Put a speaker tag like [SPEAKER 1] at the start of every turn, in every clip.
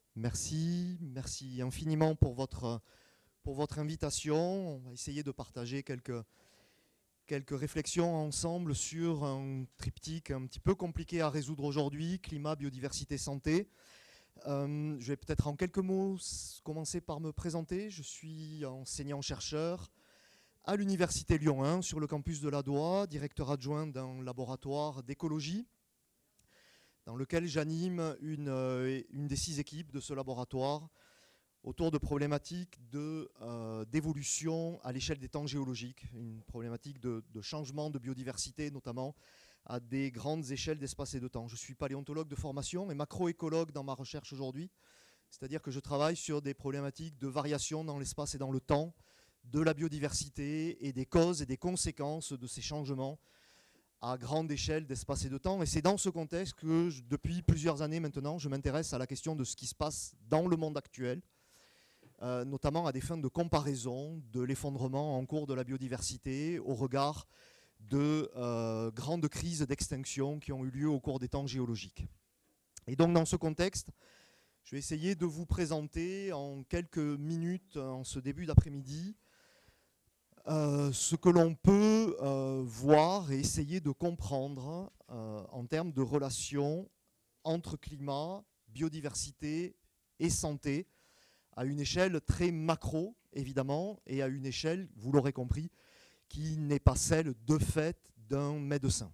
[SPEAKER 1] Merci infiniment pour votre invitation. On va essayer de partager quelques réflexions ensemble sur un triptyque un petit peu compliqué à résoudre aujourd'hui, climat, biodiversité, santé. Je vais peut-être en quelques mots commencer par me présenter. Je suis enseignant-chercheur à l'Université Lyon 1 sur le campus de l'Adoua, directeur adjoint d'un laboratoire d'écologie dans lequel j'anime une des 6 équipes de ce laboratoire autour de problématiques d'évolution à l'échelle des temps géologiques, une problématique de changement de biodiversité, notamment à des grandes échelles d'espace et de temps. Je suis paléontologue de formation et macroécologue dans ma recherche aujourd'hui, c'est-à-dire que je travaille sur des problématiques de variation dans l'espace et dans le temps, de la biodiversité et des causes et des conséquences de ces changements à grande échelle d'espace et de temps. Et c'est dans ce contexte que, depuis plusieurs années maintenant, je m'intéresse à la question de ce qui se passe dans le monde actuel, notamment à des fins de comparaison de l'effondrement en cours de la biodiversité au regard de grandes crises d'extinction qui ont eu lieu au cours des temps géologiques. Et donc dans ce contexte, je vais essayer de vous présenter en quelques minutes, en ce début d'après-midi, ce que l'on peut voir et essayer de comprendre en termes de relations entre climat, biodiversité et santé, à une échelle très macro, évidemment, et à une échelle, vous l'aurez compris, qui n'est pas celle de fait d'un médecin.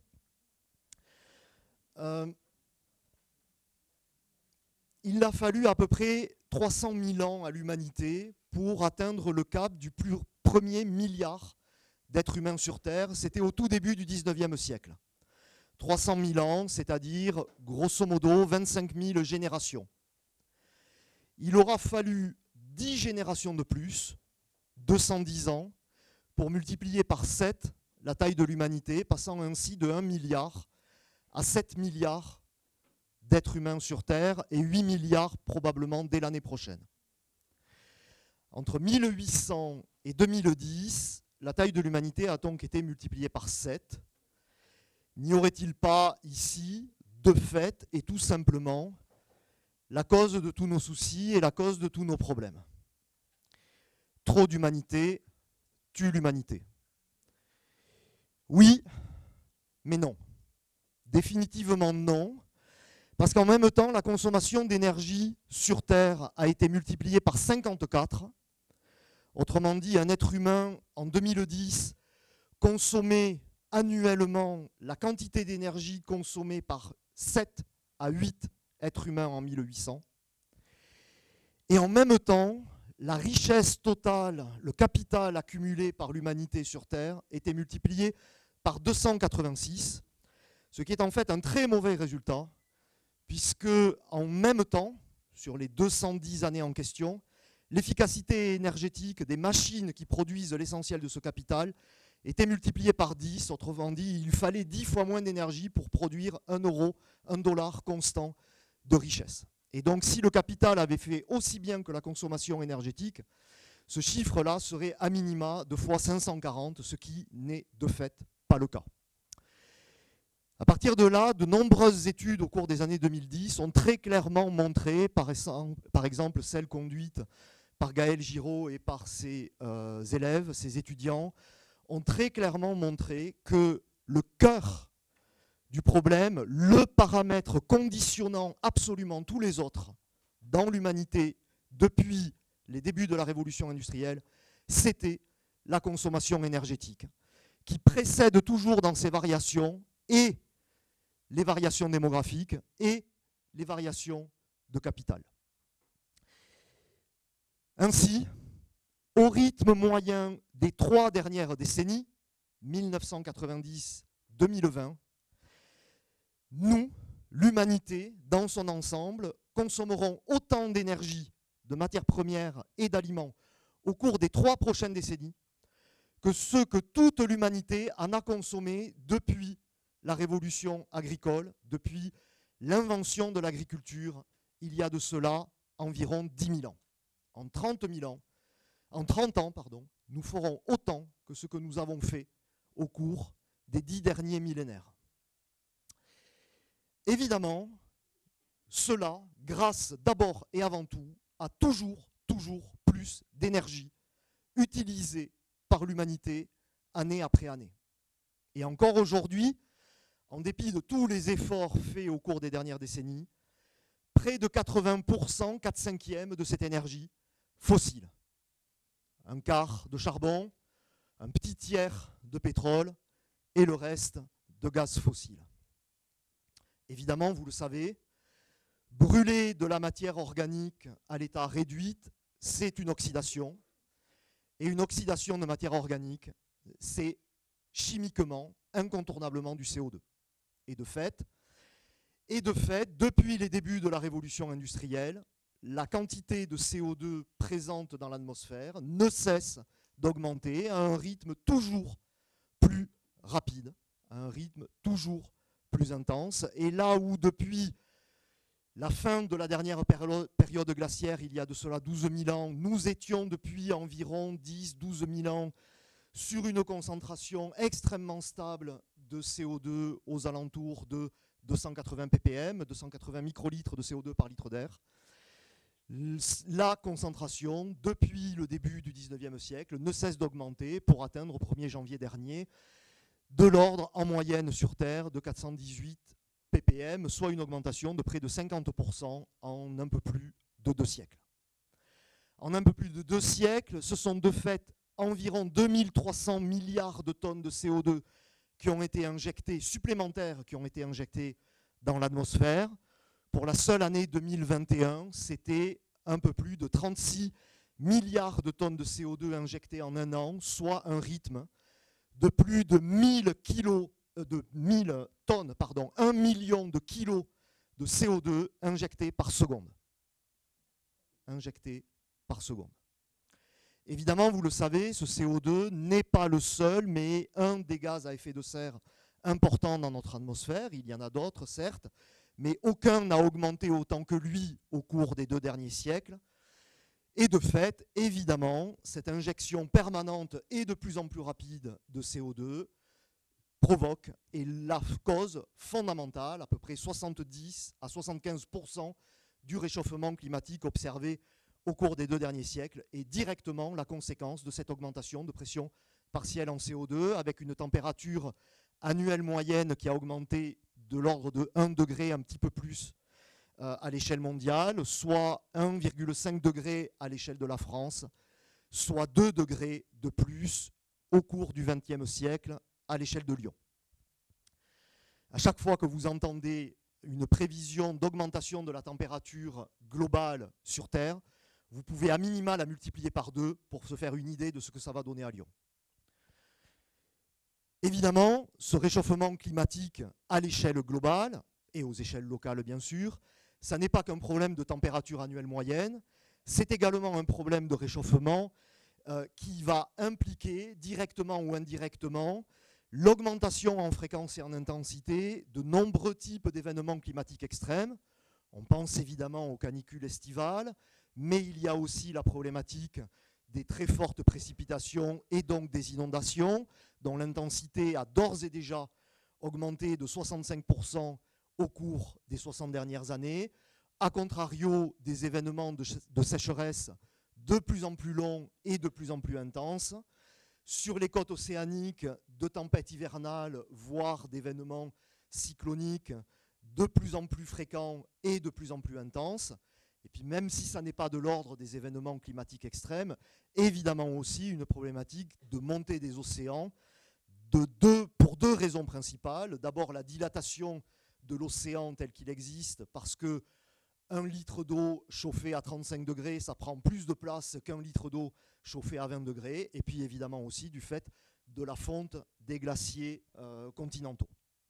[SPEAKER 1] Il a fallu à peu près 300 000 ans à l'humanité pour atteindre le cap du premier milliard d'êtres humains sur Terre. C'était au tout début du 19e siècle. 300 000 ans, c'est-à-dire grosso modo 25 000 générations. Il aura fallu 10 générations de plus, 210 ans, pour multiplier par 7 la taille de l'humanité, passant ainsi de 1 milliard à 7 milliards d'êtres humains sur Terre et 8 milliards probablement dès l'année prochaine. Entre 1800 et 2010, la taille de l'humanité a donc été multipliée par 7. N'y aurait-il pas ici, de fait et tout simplement, la cause de tous nos soucis et la cause de tous nos problèmes? Trop d'humanité tue l'humanité. Oui, mais non. Définitivement non, parce qu'en même temps, la consommation d'énergie sur Terre a été multipliée par 54. Autrement dit, un être humain, en 2010, consommait annuellement la quantité d'énergie consommée par 7 à 8 êtres humains en 1800. Et en même temps, la richesse totale, le capital accumulé par l'humanité sur Terre était multiplié par 286, ce qui est en fait un très mauvais résultat, puisque en même temps, sur les 210 années en question, l'efficacité énergétique des machines qui produisent l'essentiel de ce capital était multipliée par 10. Autrement dit, il fallait 10 fois moins d'énergie pour produire 1 euro, 1 dollar constant de richesse. Et donc, si le capital avait fait aussi bien que la consommation énergétique, ce chiffre-là serait à minima de fois 540, ce qui n'est de fait pas le cas. À partir de là, de nombreuses études au cours des années 2010 ont très clairement montré, par exemple celle conduite par Gaël Giraud et par ses élèves, ses étudiants, ont très clairement montré que le cœur du problème, le paramètre conditionnant absolument tous les autres dans l'humanité depuis les débuts de la révolution industrielle, c'était la consommation énergétique, qui précède toujours dans ses variations et les variations démographiques et les variations de capital. Ainsi, au rythme moyen des 3 dernières décennies, 1990-2020, nous, l'humanité, dans son ensemble, consommerons autant d'énergie, de matières premières et d'aliments au cours des 3 prochaines décennies que ce que toute l'humanité en a consommé depuis la révolution agricole, depuis l'invention de l'agriculture, il y a de cela environ 10 000 ans. En 30 ans, nous ferons autant que ce que nous avons fait au cours des 10 derniers millénaires. Évidemment, Cela grâce d'abord et avant tout à toujours plus d'énergie utilisée par l'humanité année après année. Et encore aujourd'hui, en dépit de tous les efforts faits au cours des dernières décennies, près de 80%, 4/5 de cette énergie fossile. Un quart de charbon, un petit tiers de pétrole et le reste de gaz fossile. Évidemment, vous le savez, brûler de la matière organique à l'état réduite, c'est une oxydation. Et une oxydation de matière organique, c'est chimiquement, incontournablement du CO2. Et de fait, depuis les débuts de la révolution industrielle, la quantité de CO2 présente dans l'atmosphère ne cesse d'augmenter à un rythme toujours plus rapide, à un rythme toujours plus intense. Et là où depuis la fin de la dernière période glaciaire, il y a de cela 12 000 ans, nous étions depuis environ 10-12 000 ans sur une concentration extrêmement stable de CO2 aux alentours de 280 ppm, 280 microlitres de CO2 par litre d'air. La concentration, depuis le début du 19e siècle, ne cesse d'augmenter pour atteindre au 1er janvier dernier de l'ordre en moyenne sur Terre de 418 ppm, soit une augmentation de près de 50% en un peu plus de 2 siècles. En un peu plus de 2 siècles, ce sont de fait environ 2300 milliards de tonnes de CO2 qui ont été injectés, supplémentaires, qui ont été injectés dans l'atmosphère. Pour la seule année 2021, c'était un peu plus de 36 milliards de tonnes de CO2 injectées en un an, soit un rythme de plus de 1000 tonnes, 1 million de kilos de CO2 injectés par seconde. Injectés par seconde. Évidemment, vous le savez, ce CO2 n'est pas le seul, mais un des gaz à effet de serre importants dans notre atmosphère. Il y en a d'autres, certes, mais aucun n'a augmenté autant que lui au cours des 2 derniers siècles. Et de fait, évidemment, cette injection permanente et de plus en plus rapide de CO2 provoque et la cause fondamentale, à peu près 70 à 75% du réchauffement climatique observé au cours des 2 derniers siècles, est directement la conséquence de cette augmentation de pression partielle en CO2, avec une température annuelle moyenne qui a augmenté de l'ordre de 1 degré, un petit peu plus, à l'échelle mondiale, soit 1,5 degré à l'échelle de la France, soit 2 degrés de plus au cours du XXe siècle à l'échelle de Lyon. À chaque fois que vous entendez une prévision d'augmentation de la température globale sur Terre, vous pouvez à minima la multiplier par 2 pour se faire une idée de ce que ça va donner à Lyon. Évidemment, ce réchauffement climatique à l'échelle globale, et aux échelles locales bien sûr, ça n'est pas qu'un problème de température annuelle moyenne, c'est également un problème de réchauffement qui va impliquer directement ou indirectement l'augmentation en fréquence et en intensité de nombreux types d'événements climatiques extrêmes. On pense évidemment aux canicules estivales, mais il y a aussi la problématique des très fortes précipitations et donc des inondations, dont l'intensité a d'ores et déjà augmenté de 65% au cours des 60 dernières années. A contrario, des événements de sécheresse de plus en plus longs et de plus en plus intenses. Sur les côtes océaniques, de tempêtes hivernales, voire d'événements cycloniques de plus en plus fréquents et de plus en plus intenses. Et puis même si ça n'est pas de l'ordre des événements climatiques extrêmes, évidemment aussi une problématique de montée des océans pour 2 raisons principales. D'abord la dilatation de l'océan tel qu'il existe, parce que 1 litre d'eau chauffée à 35 degrés, ça prend plus de place qu'1 litre d'eau chauffée à 20 degrés. Et puis évidemment aussi du fait de la fonte des glaciers continentaux.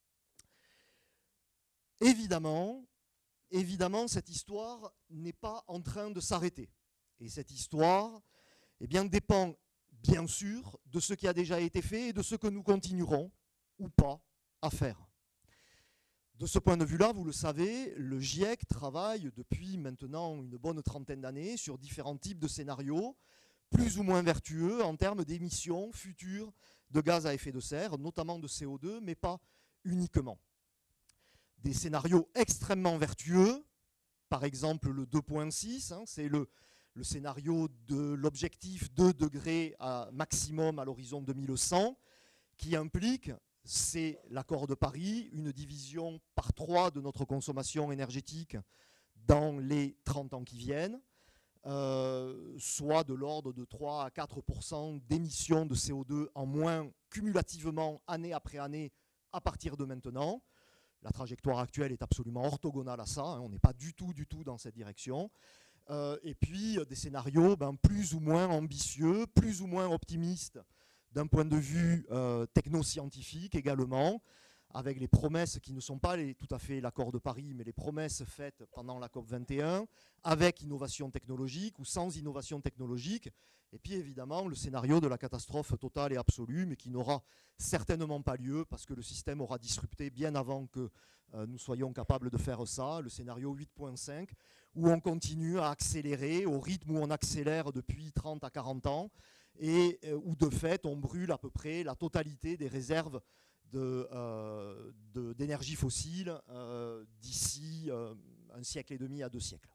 [SPEAKER 1] Évidemment, cette histoire n'est pas en train de s'arrêter. Et cette histoire dépend bien sûr de ce qui a déjà été fait et de ce que nous continuerons ou pas à faire. De ce point de vue-là, vous le savez, le GIEC travaille depuis maintenant une bonne trentaine d'années sur différents types de scénarios, plus ou moins vertueux en termes d'émissions futures de gaz à effet de serre, notamment de CO2, mais pas uniquement. Des scénarios extrêmement vertueux par exemple le 2.6, hein, c'est le scénario de l'objectif 2 degrés maximum à l'horizon 2100, qui implique, c'est l'accord de Paris, une division par 3 de notre consommation énergétique dans les 30 ans qui viennent, soit de l'ordre de 3 à 4% d'émissions de CO2 en moins cumulativement année après année à partir de maintenant. La trajectoire actuelle est absolument orthogonale à ça, hein, on n'est pas du tout dans cette direction. Et puis des scénarios plus ou moins ambitieux, plus ou moins optimistes d'un point de vue technoscientifique également, avec les promesses qui ne sont pas tout à fait l'accord de Paris, mais les promesses faites pendant la COP 21, avec innovation technologique ou sans innovation technologique, et puis évidemment le scénario de la catastrophe totale et absolue, mais qui n'aura certainement pas lieu, parce que le système aura disrupté bien avant que nous soyons capables de faire ça, le scénario 8.5, où on continue à accélérer au rythme où on accélère depuis 30 à 40 ans, et où de fait on brûle à peu près la totalité des réserves d'énergie fossile d'ici un siècle et demi à 2 siècles.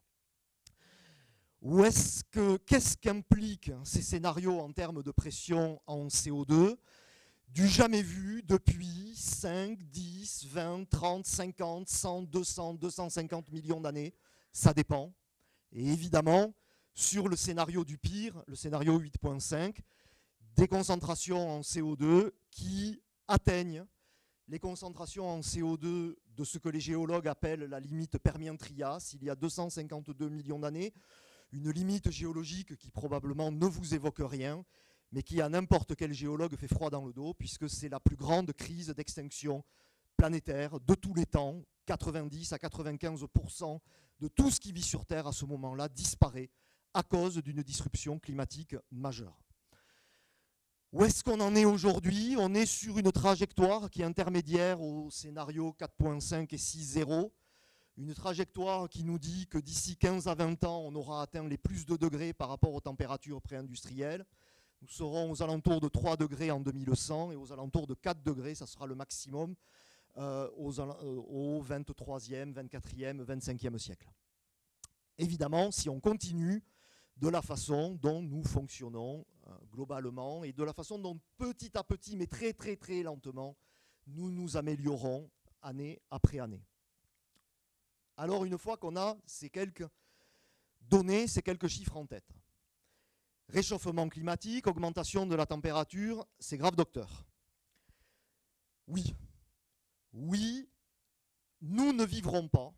[SPEAKER 1] Qu'est-ce qu'impliquent ces scénarios en termes de pression en CO2 ? Du jamais vu depuis 5, 10, 20, 30, 50, 100, 200, 250 millions d'années. Ça dépend. Et évidemment, sur le scénario du pire, le scénario 8.5, des concentrations en CO2 qui atteignent les concentrations en CO2 de ce que les géologues appellent la limite Permien-Trias, il y a 252 millions d'années, une limite géologique qui probablement ne vous évoque rien, mais qui à n'importe quel géologue fait froid dans le dos, puisque c'est la plus grande crise d'extinction planétaire de tous les temps. 90 à 95% de tout ce qui vit sur Terre à ce moment-là disparaît à cause d'une disruption climatique majeure. Où est-ce qu'on en est aujourd'hui? On est sur une trajectoire qui est intermédiaire au scénario 4.5 et 6.0. Une trajectoire qui nous dit que d'ici 15 à 20 ans, on aura atteint les plus de degrés par rapport aux températures préindustrielles. Nous serons aux alentours de 3 degrés en 2100 et aux alentours de 4 degrés, ça sera le maximum au 23e, 24e, 25e siècle. Évidemment, si on continue de la façon dont nous fonctionnons globalement et de la façon dont petit à petit, mais très très très lentement, nous nous améliorons année après année. Alors une fois qu'on a ces quelques données, ces quelques chiffres en tête, réchauffement climatique, augmentation de la température, c'est grave docteur. Oui, nous ne vivrons pas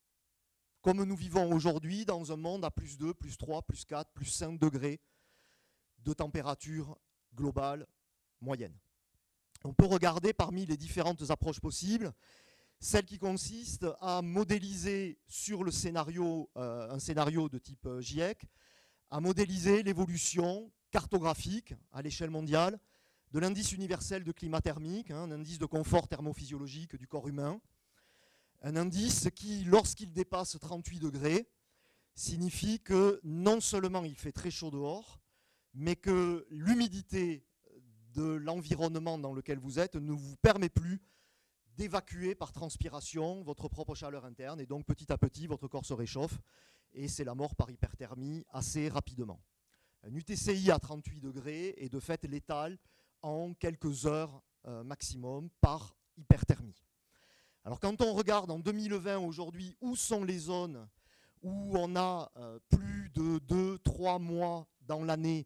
[SPEAKER 1] comme nous vivons aujourd'hui dans un monde à plus 2, plus 3, plus 4, plus 5 degrés de température globale moyenne. On peut regarder parmi les différentes approches possibles celle qui consiste à modéliser sur le scénario, un scénario de type GIEC, à modéliser l'évolution cartographique à l'échelle mondiale de l'indice universel de climat thermique, un indice de confort thermophysiologique du corps humain, un indice qui, lorsqu'il dépasse 38 degrés, signifie que non seulement il fait très chaud dehors, mais que l'humidité de l'environnement dans lequel vous êtes ne vous permet plus d'évacuer par transpiration votre propre chaleur interne, et donc petit à petit votre corps se réchauffe et c'est la mort par hyperthermie assez rapidement. Un UTCI à 38 degrés est de fait létal en quelques heures maximum par hyperthermie. Alors quand on regarde en 2020 aujourd'hui où sont les zones où on a plus de 2-3 mois dans l'année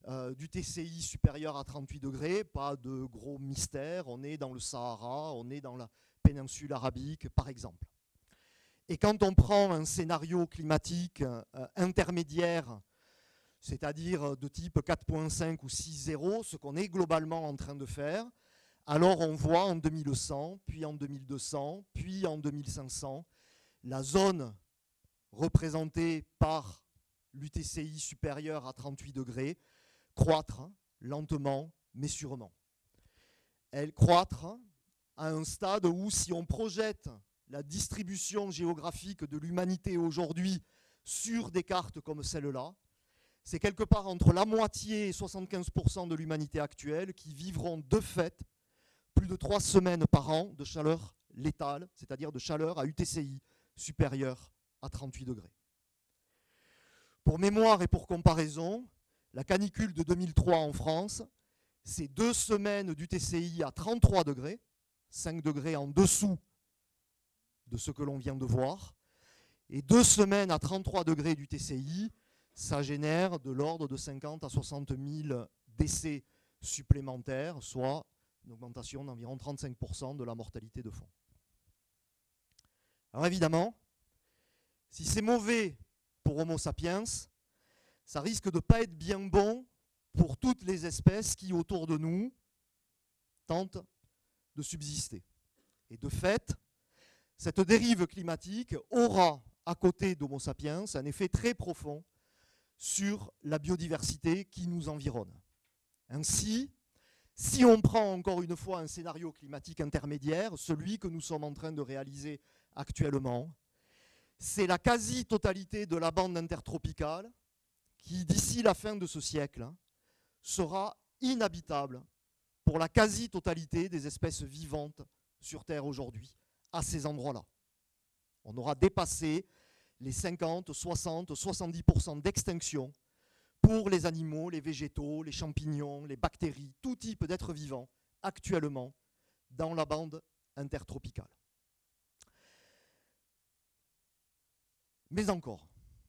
[SPEAKER 1] d'UTCI supérieur à 38 degrés, pas de gros mystère, on est dans le Sahara, on est dans la péninsule arabique par exemple. Et quand on prend un scénario climatique intermédiaire, c'est-à-dire de type 4.5 ou 6.0, ce qu'on est globalement en train de faire, alors on voit en 2100, puis en 2200, puis en 2500, la zone représentée par l'UTCI supérieur à 38 degrés croître lentement mais sûrement. Elle croître à un stade où si on projette la distribution géographique de l'humanité aujourd'hui sur des cartes comme celle-là, c'est quelque part entre la moitié et 75% de l'humanité actuelle qui vivront de fait plus de 3 semaines par an de chaleur létale, c'est-à-dire de chaleur à UTCI supérieure à 38 degrés. Pour mémoire et pour comparaison, la canicule de 2003 en France, c'est 2 semaines d'UTCI à 33 degrés, 5 degrés en dessous de ce que l'on vient de voir, et 2 semaines à 33 degrés d'UTCI, ça génère de l'ordre de 50 à 60 000 décès supplémentaires, soit une augmentation d'environ 35% de la mortalité de fond. Alors évidemment, si c'est mauvais pour Homo sapiens, ça risque de ne pas être bien bon pour toutes les espèces qui, autour de nous, tentent de subsister. Et de fait, cette dérive climatique aura, à côté d'Homo sapiens, un effet très profond sur la biodiversité qui nous environne. Ainsi, si on prend encore une fois un scénario climatique intermédiaire, celui que nous sommes en train de réaliser actuellement, c'est la quasi-totalité de la bande intertropicale qui, d'ici la fin de ce siècle, sera inhabitable pour la quasi-totalité des espèces vivantes sur Terre aujourd'hui, à ces endroits-là. On aura dépassé les 50, 60, 70% d'extinction pour les animaux, les végétaux, les champignons, les bactéries, tout type d'êtres vivants actuellement dans la bande intertropicale. Mais encore,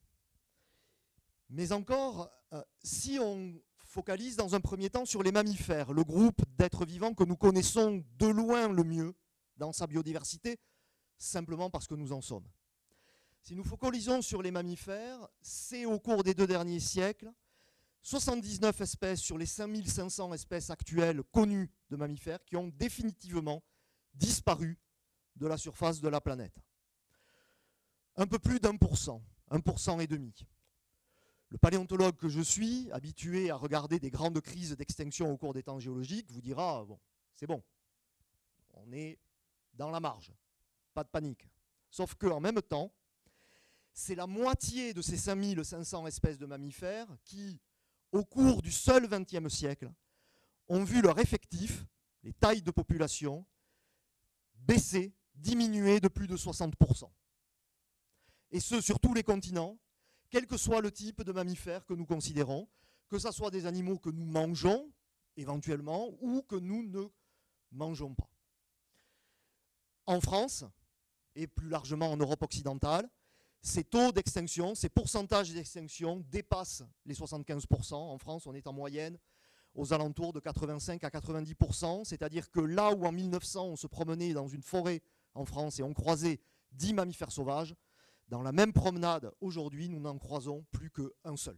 [SPEAKER 1] si on focalise dans un premier temps sur les mammifères, le groupe d'êtres vivants que nous connaissons de loin le mieux dans sa biodiversité, simplement parce que nous en sommes. Si nous focalisons sur les mammifères, c'est au cours des 2 derniers siècles, 79 espèces sur les 5500 espèces actuelles connues de mammifères qui ont définitivement disparu de la surface de la planète. Un peu plus d'1%, 1,5%. Le paléontologue que je suis, habitué à regarder des grandes crises d'extinction au cours des temps géologiques, vous dira, bon, c'est bon, on est dans la marge, pas de panique. Sauf qu'en même temps, c'est la moitié de ces 5500 espèces de mammifères qui, au cours du seul XXe siècle, ont vu leur effectif, les tailles de population, baisser, diminuer de plus de 60%. Et ce, sur tous les continents, quel que soit le type de mammifères que nous considérons, que ce soit des animaux que nous mangeons, éventuellement, ou que nous ne mangeons pas. En France, et plus largement en Europe occidentale, ces taux d'extinction, ces pourcentages d'extinction dépassent les 75%. En France, on est en moyenne aux alentours de 85 à 90%, c'est-à-dire que là où en 1900, on se promenait dans une forêt en France et on croisait 10 mammifères sauvages, dans la même promenade, aujourd'hui, nous n'en croisons plus qu'un seul.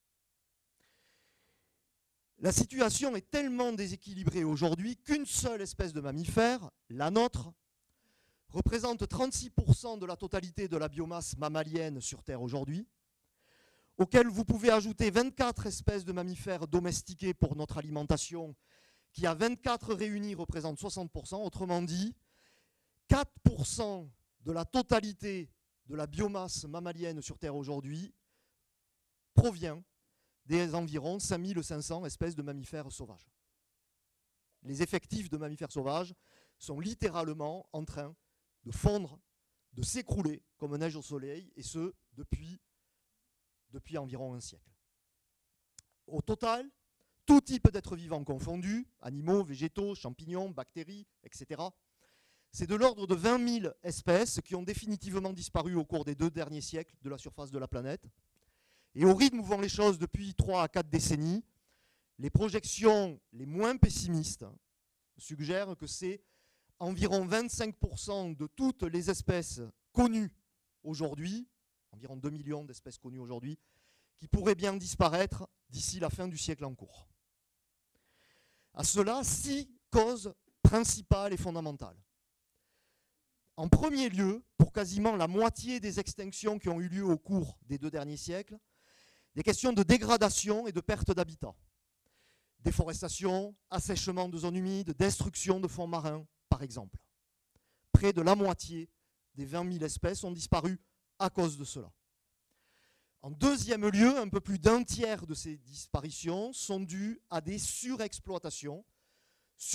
[SPEAKER 1] La situation est tellement déséquilibrée aujourd'hui qu'une seule espèce de mammifère, la nôtre, représente 36% de la totalité de la biomasse mammalienne sur Terre aujourd'hui, auquel vous pouvez ajouter 24 espèces de mammifères domestiqués pour notre alimentation, qui à 24 réunis représentent 60%, autrement dit, 4% de la totalité de la biomasse mammalienne sur Terre aujourd'hui provient des environ 5500 espèces de mammifères sauvages. Les effectifs de mammifères sauvages sont littéralement en train de fondre, de s'écrouler comme neige au soleil, et ce, depuis environ un siècle. Au total, tout type d'êtres vivants confondus, animaux, végétaux, champignons, bactéries, etc., c'est de l'ordre de 20 000 espèces qui ont définitivement disparu au cours des 2 derniers siècles de la surface de la planète. Et au rythme où vont les choses depuis 3 à 4 décennies, les projections les moins pessimistes suggèrent que c'est environ 25% de toutes les espèces connues aujourd'hui, environ 2 millions d'espèces connues aujourd'hui, qui pourraient bien disparaître d'ici la fin du siècle en cours. À cela, 6 causes principales et fondamentales. En premier lieu, pour quasiment la moitié des extinctions qui ont eu lieu au cours des 2 derniers siècles, des questions de dégradation et de perte d'habitat. Déforestation, assèchement de zones humides, destruction de fonds marins, par exemple. Près de la moitié des 20 000 espèces ont disparu à cause de cela. En deuxième lieu, un peu plus d'un tiers de ces disparitions sont dues à des surexploitations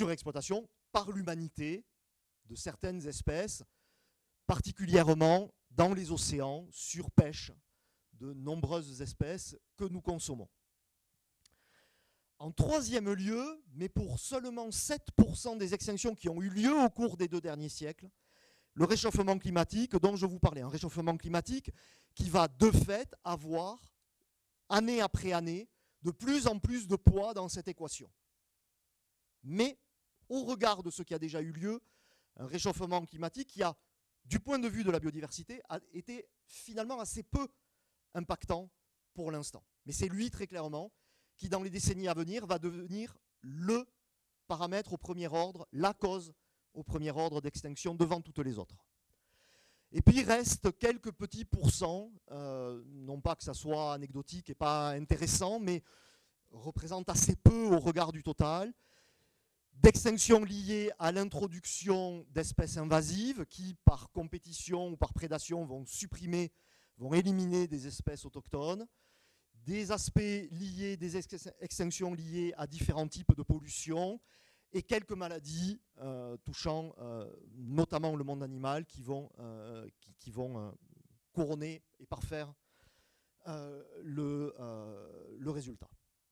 [SPEAKER 1] par l'humanité de certaines espèces, particulièrement dans les océans, surpêche de nombreuses espèces que nous consommons. En troisième lieu, mais pour seulement 7% des extinctions qui ont eu lieu au cours des 2 derniers siècles, le réchauffement climatique dont je vous parlais, un réchauffement climatique qui va de fait avoir, année après année, de plus en plus de poids dans cette équation. Mais au regard de ce qui a déjà eu lieu, un réchauffement climatique qui a, du point de vue de la biodiversité, a été finalement assez peu impactant pour l'instant. Mais c'est lui, très clairement, qui, dans les décennies à venir, va devenir le paramètre au premier ordre, la cause au premier ordre d'extinction devant toutes les autres. Et puis il reste quelques petits pourcents, non pas que ça soit anecdotique et pas intéressant, mais représente assez peu au regard du total, d'extinctions liées à l'introduction d'espèces invasives qui, par compétition ou par prédation, vont supprimer, vont éliminer des espèces autochtones, des aspects liés, des extinctions liées à différents types de pollution et quelques maladies touchant notamment le monde animal qui vont couronner et parfaire le résultat.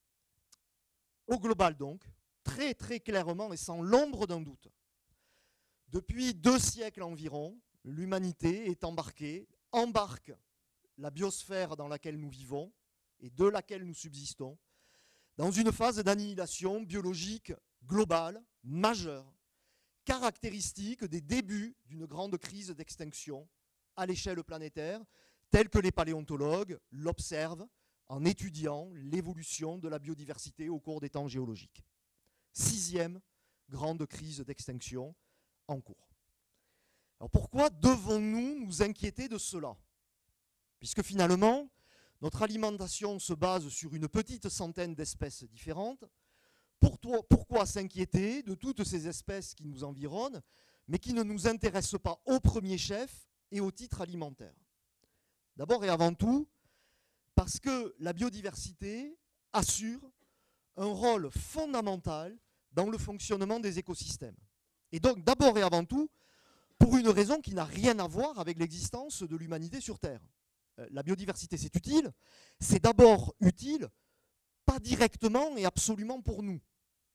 [SPEAKER 1] Au global donc, très très clairement et sans l'ombre d'un doute, depuis 2 siècles environ, l'humanité est embarque la biosphère dans laquelle nous vivons et de laquelle nous subsistons, dans une phase d'annihilation biologique globale, majeure, caractéristique des débuts d'une grande crise d'extinction à l'échelle planétaire, telle que les paléontologues l'observent en étudiant l'évolution de la biodiversité au cours des temps géologiques. 6e grande crise d'extinction en cours. Alors pourquoi devons-nous nous inquiéter de cela? Puisque finalement, notre alimentation se base sur une petite centaine d'espèces différentes. Pourquoi s'inquiéter de toutes ces espèces qui nous environnent, mais qui ne nous intéressent pas au premier chef et au titre alimentaire? D'abord et avant tout, parce que la biodiversité assure un rôle fondamental dans le fonctionnement des écosystèmes. Et donc, d'abord et avant tout, pour une raison qui n'a rien à voir avec l'existence de l'humanité sur Terre. La biodiversité, c'est utile. C'est d'abord utile, pas directement et absolument pour nous.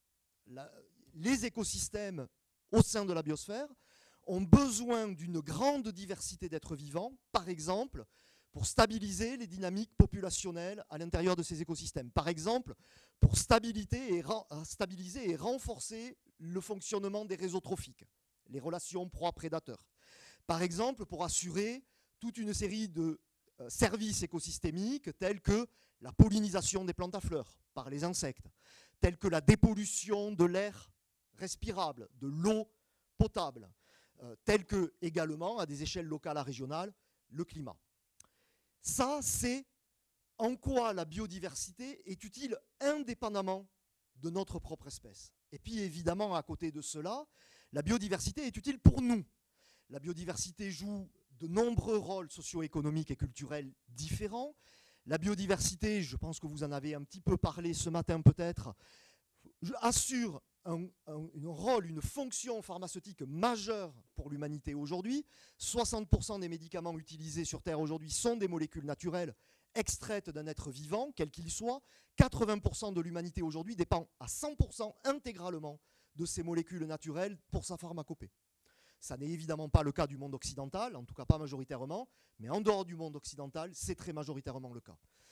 [SPEAKER 1] Les écosystèmes au sein de la biosphère ont besoin d'une grande diversité d'êtres vivants, par exemple, pour stabiliser les dynamiques populationnelles à l'intérieur de ces écosystèmes. Par exemple, pour stabiliser et renforcer le fonctionnement des réseaux trophiques, les relations proie-prédateur. Par exemple, pour assurer toute une série de services écosystémiques tels que la pollinisation des plantes à fleurs par les insectes, tels que la dépollution de l'air respirable, de l'eau potable, tels que également, à des échelles locales à régionales, le climat. Ça, c'est en quoi la biodiversité est utile indépendamment de notre propre espèce. Et puis évidemment, à côté de cela, la biodiversité est utile pour nous. La biodiversité joue de nombreux rôles socio-économiques et culturels différents. La biodiversité, je pense que vous en avez un petit peu parlé ce matin peut-être, assure un rôle, une fonction pharmaceutique majeure pour l'humanité aujourd'hui. 60% des médicaments utilisés sur Terre aujourd'hui sont des molécules naturelles extraites d'un être vivant, quel qu'il soit. 80% de l'humanité aujourd'hui dépend à 100% intégralement de ces molécules naturelles pour sa pharmacopée. Ça n'est évidemment pas le cas du monde occidental, en tout cas pas majoritairement, mais en dehors du monde occidental, c'est très majoritairement le cas.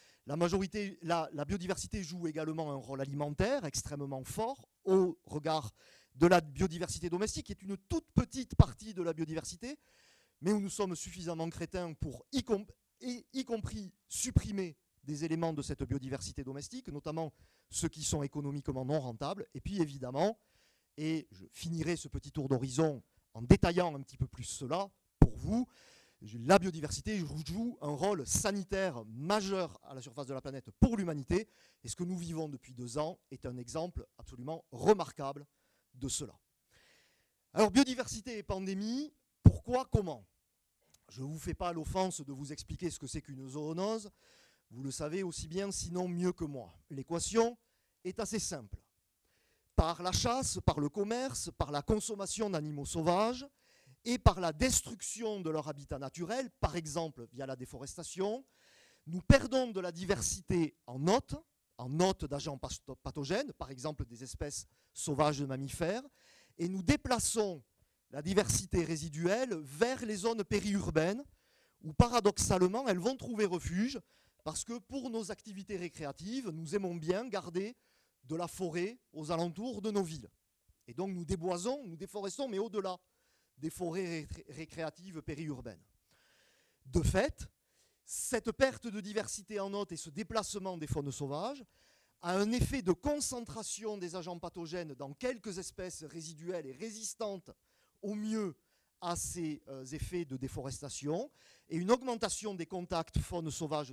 [SPEAKER 1] La biodiversité joue également un rôle alimentaire extrêmement fort au regard de la biodiversité domestique, qui est une toute petite partie de la biodiversité, mais où nous sommes suffisamment crétins pour, y compris, supprimer des éléments de cette biodiversité domestique, notamment ceux qui sont économiquement non rentables. Et puis évidemment, et je finirai ce petit tour d'horizon en détaillant un petit peu plus cela pour vous, la biodiversité joue un rôle sanitaire majeur à la surface de la planète pour l'humanité. Et ce que nous vivons depuis 2 ans est un exemple absolument remarquable de cela. Alors, biodiversité et pandémie, pourquoi, comment? Je ne vous fais pas l'offense de vous expliquer ce que c'est qu'une zoonose. Vous le savez aussi bien, sinon mieux que moi. L'équation est assez simple. Par la chasse, par le commerce, par la consommation d'animaux sauvages, et par la destruction de leur habitat naturel, par exemple via la déforestation, nous perdons de la diversité en hôtes d'agents pathogènes, par exemple des espèces sauvages de mammifères, et nous déplaçons la diversité résiduelle vers les zones périurbaines, où paradoxalement elles vont trouver refuge, parce que pour nos activités récréatives, nous aimons bien garder de la forêt aux alentours de nos villes. Et donc nous déboisons, nous déforestons, mais au-delà des forêts récréatives périurbaines. De fait, cette perte de diversité en hôtes et ce déplacement des faunes sauvages a un effet de concentration des agents pathogènes dans quelques espèces résiduelles et résistantes au mieux à ces effets de déforestation et une augmentation des contacts faune sauvage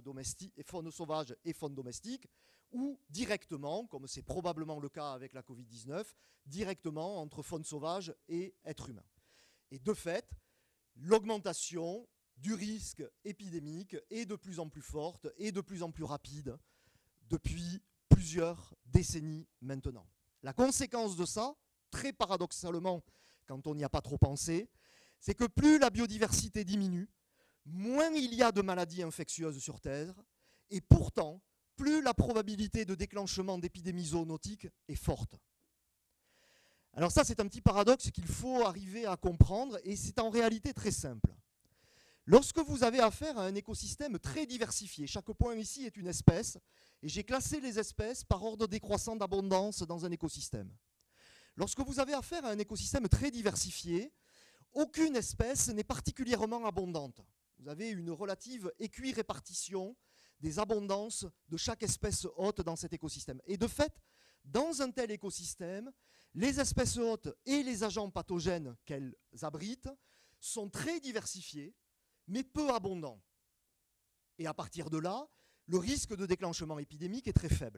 [SPEAKER 1] et faune domestique ou directement, comme c'est probablement le cas avec la Covid-19, directement entre faune sauvage et êtres humains. Et de fait, l'augmentation du risque épidémique est de plus en plus forte et de plus en plus rapide depuis plusieurs décennies maintenant. La conséquence de ça, très paradoxalement, quand on n'y a pas trop pensé, c'est que plus la biodiversité diminue, moins il y a de maladies infectieuses sur Terre, et pourtant, plus la probabilité de déclenchement d'épidémies zoonotiques est forte. Alors ça, c'est un petit paradoxe qu'il faut arriver à comprendre, et c'est en réalité très simple. Lorsque vous avez affaire à un écosystème très diversifié, chaque point ici est une espèce, et j'ai classé les espèces par ordre décroissant d'abondance dans un écosystème. Lorsque vous avez affaire à un écosystème très diversifié, aucune espèce n'est particulièrement abondante. Vous avez une relative équirépartition des abondances de chaque espèce hôte dans cet écosystème. Et de fait, dans un tel écosystème, les espèces hôtes et les agents pathogènes qu'elles abritent sont très diversifiés, mais peu abondants. Et à partir de là, le risque de déclenchement épidémique est très faible.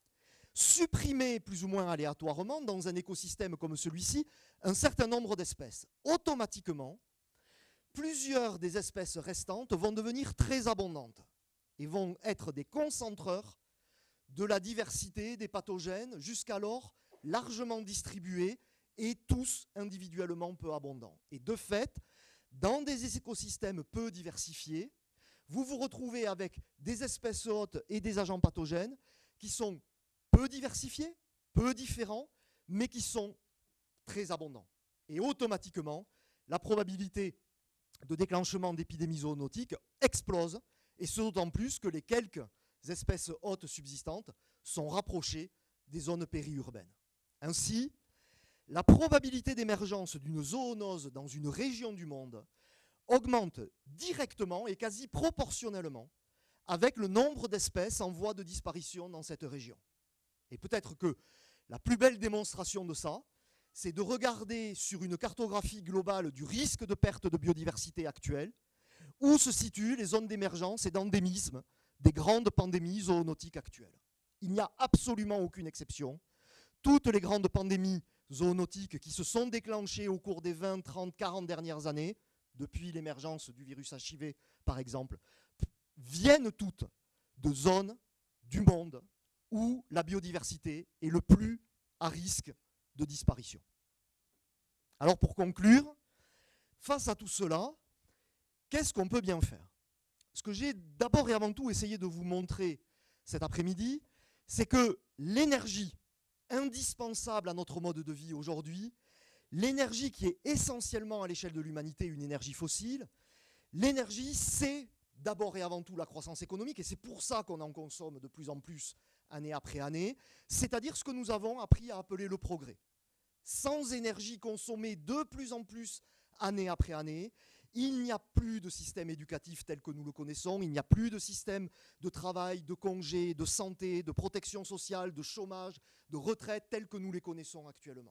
[SPEAKER 1] Supprimer plus ou moins aléatoirement dans un écosystème comme celui-ci un certain nombre d'espèces, automatiquement, plusieurs des espèces restantes vont devenir très abondantes et vont être des concentreurs de la diversité des pathogènes jusqu'alors largement distribués et tous individuellement peu abondants. Et de fait, dans des écosystèmes peu diversifiés, vous vous retrouvez avec des espèces hôtes et des agents pathogènes qui sont peu diversifiés, peu différents, mais qui sont très abondants. Et automatiquement, la probabilité de déclenchement d'épidémies zoonotiques explose, et ce d'autant plus que les quelques espèces hôtes subsistantes sont rapprochées des zones périurbaines. Ainsi, la probabilité d'émergence d'une zoonose dans une région du monde augmente directement et quasi proportionnellement avec le nombre d'espèces en voie de disparition dans cette région. Et peut-être que la plus belle démonstration de ça, c'est de regarder sur une cartographie globale du risque de perte de biodiversité actuelle où se situent les zones d'émergence et d'endémisme des grandes pandémies zoonotiques actuelles. Il n'y a absolument aucune exception. Toutes les grandes pandémies zoonotiques qui se sont déclenchées au cours des 20, 30, 40 dernières années, depuis l'émergence du virus HIV par exemple, viennent toutes de zones du monde où la biodiversité est le plus à risque de disparition. Alors pour conclure, face à tout cela, qu'est-ce qu'on peut bien faire? Ce que j'ai d'abord et avant tout essayé de vous montrer cet après-midi, c'est que l'énergie indispensable à notre mode de vie aujourd'hui, l'énergie qui est essentiellement à l'échelle de l'humanité une énergie fossile, l'énergie c'est d'abord et avant tout la croissance économique, et c'est pour ça qu'on en consomme de plus en plus année après année, c'est-à-dire ce que nous avons appris à appeler le progrès. Sans énergie consommée de plus en plus année après année, il n'y a plus de système éducatif tel que nous le connaissons, il n'y a plus de système de travail, de congés, de santé, de protection sociale, de chômage, de retraite tel que nous les connaissons actuellement.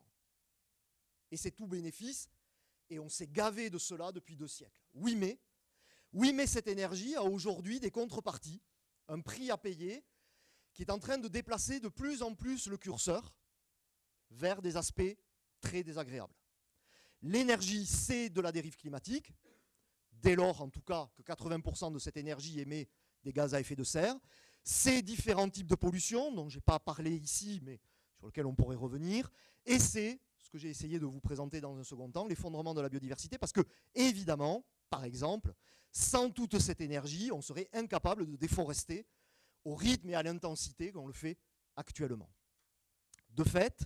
[SPEAKER 1] Et c'est tout bénéfice, et on s'est gavé de cela depuis 2 siècles. Oui, mais cette énergie a aujourd'hui des contreparties, un prix à payer, qui est en train de déplacer de plus en plus le curseur vers des aspects très désagréables. L'énergie, c'est de la dérive climatique, dès lors en tout cas que 80% de cette énergie émet des gaz à effet de serre. C'est différents types de pollution, dont je n'ai pas parlé ici, mais sur lesquels on pourrait revenir. Et c'est ce que j'ai essayé de vous présenter dans un second temps, l'effondrement de la biodiversité, parce que, évidemment, par exemple, sans toute cette énergie, on serait incapable de déforester au rythme et à l'intensité qu'on le fait actuellement. De fait,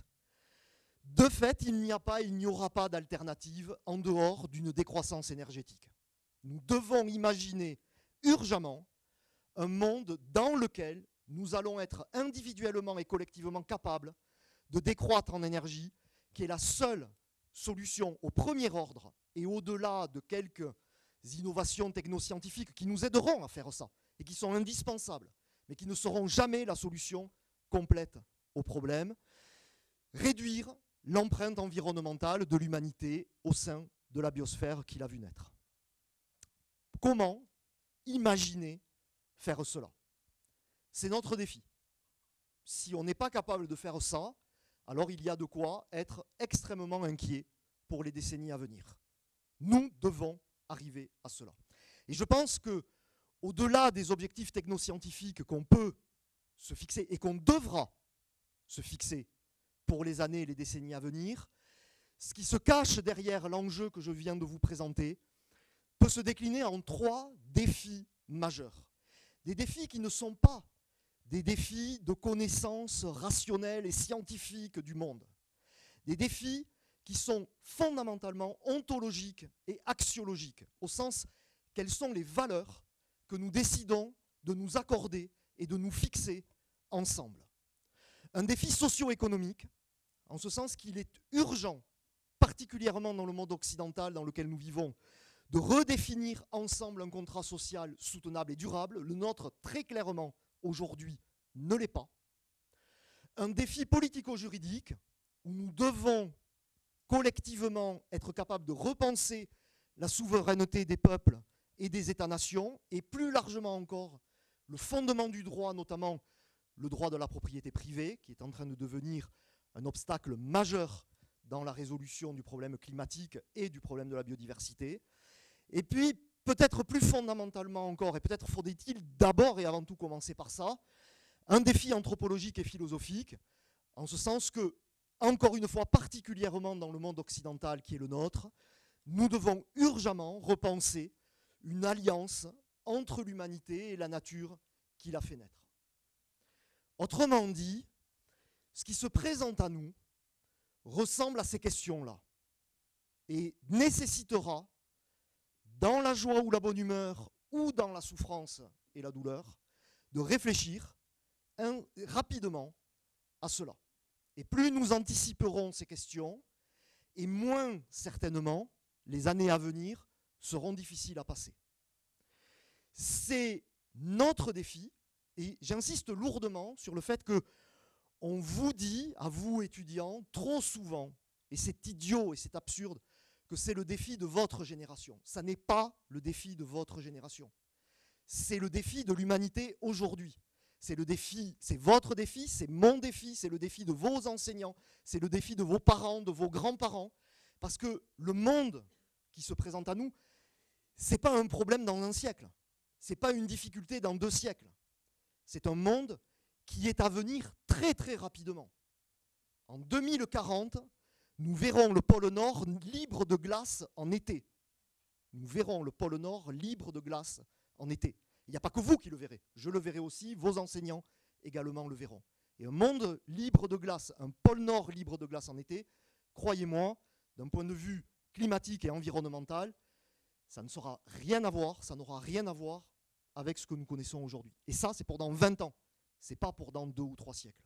[SPEAKER 1] il n'y aura pas d'alternative en dehors d'une décroissance énergétique. Nous devons imaginer urgemment un monde dans lequel nous allons être individuellement et collectivement capables de décroître en énergie, qui est la seule solution au premier ordre et au-delà de quelques innovations technoscientifiques qui nous aideront à faire ça et qui sont indispensables, mais qui ne seront jamais la solution complète au problème. Réduire l'empreinte environnementale de l'humanité au sein de la biosphère qu'il a vu naître. Comment imaginer faire cela? C'est notre défi. Si on n'est pas capable de faire ça, alors il y a de quoi être extrêmement inquiet pour les décennies à venir. Nous devons arriver à cela. Et je pense que, au-delà des objectifs technoscientifiques qu'on peut se fixer et qu'on devra se fixer pour les années et les décennies à venir, ce qui se cache derrière l'enjeu que je viens de vous présenter peut se décliner en 3 défis majeurs. Des défis qui ne sont pas des défis de connaissance rationnelle et scientifique du monde. Des défis qui sont fondamentalement ontologiques et axiologiques, au sens quelles sont les valeurs que nous décidons de nous accorder et de nous fixer ensemble. Un défi socio-économique, en ce sens qu'il est urgent, particulièrement dans le monde occidental dans lequel nous vivons, de redéfinir ensemble un contrat social soutenable et durable. Le nôtre, très clairement, aujourd'hui, ne l'est pas. Un défi politico-juridique, où nous devons collectivement être capables de repenser la souveraineté des peuples et des États-nations, et plus largement encore, le fondement du droit, notamment le droit de la propriété privée, qui est en train de devenir un obstacle majeur dans la résolution du problème climatique et du problème de la biodiversité. Et puis, peut-être plus fondamentalement encore, et peut-être faudrait-il d'abord et avant tout commencer par ça, un défi anthropologique et philosophique, en ce sens que, encore une fois, particulièrement dans le monde occidental qui est le nôtre, nous devons urgemment repenser une alliance entre l'humanité et la nature qui l'a fait naître. Autrement dit, ce qui se présente à nous ressemble à ces questions-là et nécessitera, dans la joie ou la bonne humeur, ou dans la souffrance et la douleur, de réfléchir rapidement à cela. Et plus nous anticiperons ces questions, et moins certainement les années à venir seront difficiles à passer. C'est notre défi, et j'insiste lourdement sur le fait que on vous dit, à vous étudiants, trop souvent, et c'est idiot et c'est absurde, que c'est le défi de votre génération. Ça n'est pas le défi de votre génération. C'est le défi de l'humanité aujourd'hui. C'est le défi, c'est votre défi, c'est mon défi, c'est le défi de vos enseignants, c'est le défi de vos parents, de vos grands-parents. Parce que le monde qui se présente à nous, ce n'est pas un problème dans un siècle. Ce n'est pas une difficulté dans 2 siècles. C'est un monde qui est à venir très très rapidement. En 2040, nous verrons le pôle Nord libre de glace en été. Nous verrons le pôle Nord libre de glace en été. Il n'y a pas que vous qui le verrez. Je le verrai aussi, vos enseignants également le verront. Et un monde libre de glace, un pôle Nord libre de glace en été, croyez-moi, d'un point de vue climatique et environnemental, ça ne sera rien à voir, ça n'aura rien à voir avec ce que nous connaissons aujourd'hui. Et ça, c'est pour dans 20 ans. Ce n'est pas pour dans 2 ou 3 siècles.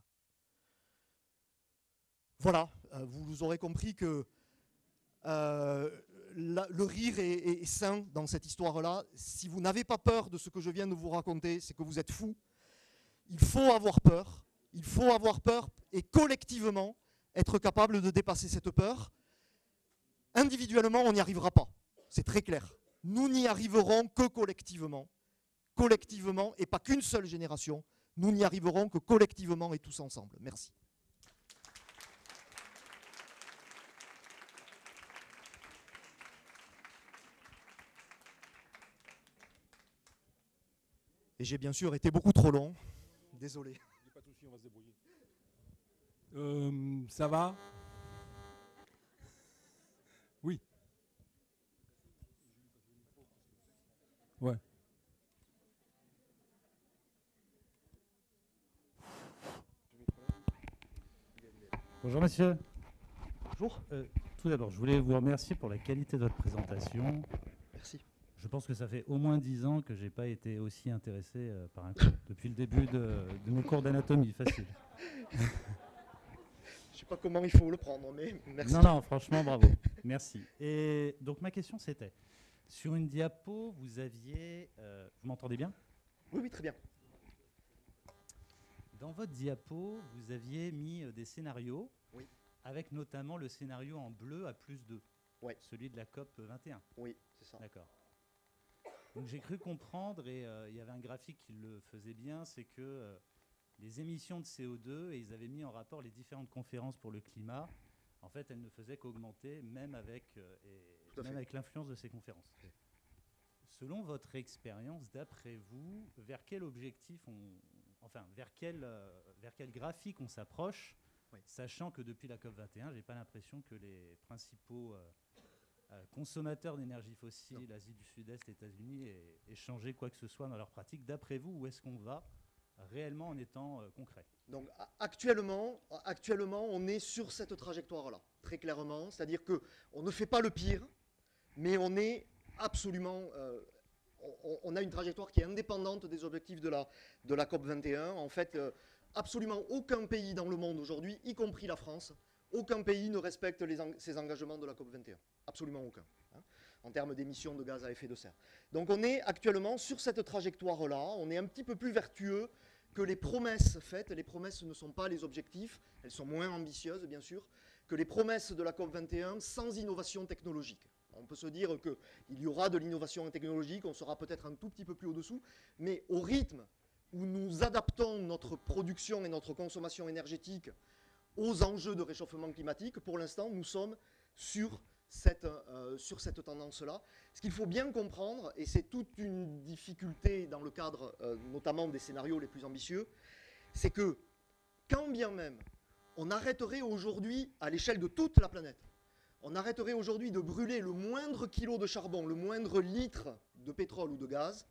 [SPEAKER 1] Voilà, vous aurez compris que le rire est sain dans cette histoire-là. Si vous n'avez pas peur de ce que je viens de vous raconter, c'est que vous êtes fous. Il faut avoir peur et collectivement être capable de dépasser cette peur. Individuellement, on n'y arrivera pas, c'est très clair. Nous n'y arriverons que collectivement et pas qu'une seule génération. Nous n'y arriverons que collectivement et tous ensemble. Merci. Et j'ai bien sûr été beaucoup trop long. Désolé.
[SPEAKER 2] Il n'y a pas de souci, on va se débrouiller. Ça va? Oui. Ouais. Bonjour monsieur.
[SPEAKER 1] Bonjour.
[SPEAKER 2] Tout d'abord, je voulais vous remercier pour la qualité de votre présentation.
[SPEAKER 1] Merci.
[SPEAKER 2] Je pense que ça fait au moins 10 ans que je n'ai pas été aussi intéressé par un cours, depuis le début de mes cours d'anatomie, facile.
[SPEAKER 1] Je ne sais pas comment il faut le prendre, mais merci.
[SPEAKER 2] Non, non, franchement, bravo. Merci. Et donc ma question c'était, sur une diapo, vous aviez... vous m'entendez bien?
[SPEAKER 1] Oui, oui, très bien.
[SPEAKER 2] Dans votre diapo, vous aviez mis des scénarios,
[SPEAKER 1] Oui.
[SPEAKER 2] avec notamment le scénario en bleu à +2,
[SPEAKER 1] Ouais.
[SPEAKER 2] celui de la COP 21.
[SPEAKER 1] Oui, c'est ça.
[SPEAKER 2] D'accord. Donc j'ai cru comprendre, et il y avait un graphique qui le faisait bien, c'est que les émissions de CO2, et ils avaient mis en rapport les différentes conférences pour le climat, en fait elles ne faisaient qu'augmenter, même avec l'influence de ces conférences.
[SPEAKER 1] Oui.
[SPEAKER 2] Selon votre expérience, d'après vous, vers quel objectif vers quel graphique on s'approche,
[SPEAKER 1] Oui.
[SPEAKER 2] sachant que depuis la COP21, j'ai pas l'impression que les principaux consommateurs d'énergie fossile, Asie du Sud-Est, États-Unis, aient changé quoi que ce soit dans leur pratique. D'après vous, où est-ce qu'on va réellement en étant concret?
[SPEAKER 1] Donc actuellement, on est sur cette trajectoire-là, très clairement. C'est-à-dire qu'on ne fait pas le pire, mais on est absolument... on a une trajectoire qui est indépendante des objectifs de la COP21. En fait, absolument aucun pays dans le monde aujourd'hui, y compris la France, aucun pays ne respecte ses engagements de la COP21. Absolument aucun, hein, en termes d'émissions de gaz à effet de serre. Donc on est actuellement sur cette trajectoire-là. On est un petit peu plus vertueux que les promesses faites. Les promesses ne sont pas les objectifs. Elles sont moins ambitieuses, bien sûr, que les promesses de la COP21 sans innovation technologique. On peut se dire qu'il y aura de l'innovation technologique, on sera peut-être un tout petit peu plus au-dessous, mais au rythme où nous adaptons notre production et notre consommation énergétique aux enjeux de réchauffement climatique, pour l'instant, nous sommes sur cette tendance-là. Ce qu'il faut bien comprendre, et c'est toute une difficulté dans le cadre notamment des scénarios les plus ambitieux, c'est que quand bien même on arrêterait aujourd'hui, à l'échelle de toute la planète, on arrêterait aujourd'hui de brûler le moindre kilo de charbon, le moindre litre de pétrole ou de gaz,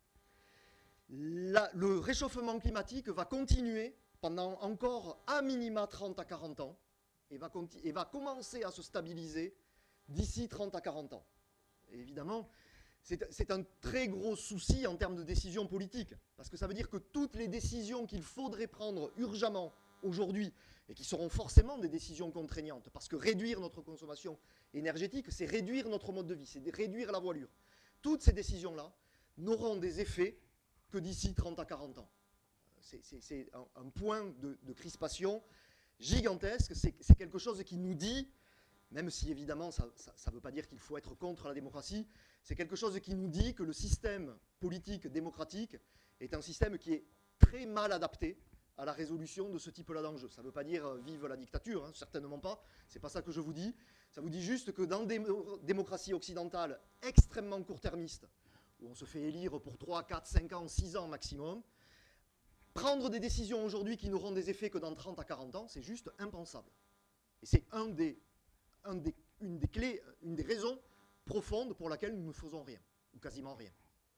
[SPEAKER 1] le réchauffement climatique va continuer pendant encore à minima 30 à 40 ans et va commencer à se stabiliser d'ici 30 à 40 ans. Et évidemment, c'est un très gros souci en termes de décisions politiques, parce que ça veut dire que toutes les décisions qu'il faudrait prendre urgemment aujourd'hui, et qui seront forcément des décisions contraignantes, parce que réduire notre consommation énergétique, c'est réduire notre mode de vie, c'est réduire la voilure. Toutes ces décisions-là n'auront des effets que d'ici 30 à 40 ans. C'est un point de crispation gigantesque, c'est quelque chose qui nous dit, même si évidemment ça ne veut pas dire qu'il faut être contre la démocratie, c'est quelque chose qui nous dit que le système politique démocratique est un système qui est très mal adapté à la résolution de ce type-là d'enjeu. Ça ne veut pas dire vive la dictature, hein, certainement pas, c'est pas ça que je vous dis. Ça vous dit juste que dans des démocraties occidentales extrêmement court-termistes, où on se fait élire pour 3, 4, 5 ans, 6 ans maximum, prendre des décisions aujourd'hui qui n'auront des effets que dans 30 à 40 ans, c'est juste impensable. Et c'est une des clés, une des raisons profondes pour laquelle nous ne faisons rien, ou quasiment rien.